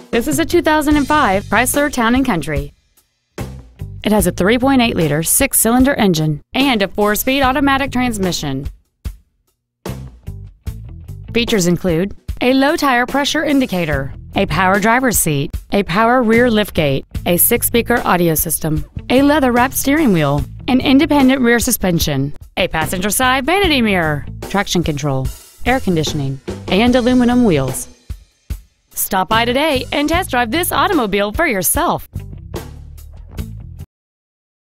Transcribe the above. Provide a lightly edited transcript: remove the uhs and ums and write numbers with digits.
This is a 2005 Chrysler Town & Country. It has a 3.8-liter six-cylinder engine and a 4-speed automatic transmission. Features include a low tire pressure indicator, a power driver's seat, a power rear liftgate, a 6-speaker audio system, a leather-wrapped steering wheel, an independent rear suspension, a passenger side vanity mirror, traction control, air conditioning, and aluminum wheels. Stop by today and test drive this automobile for yourself.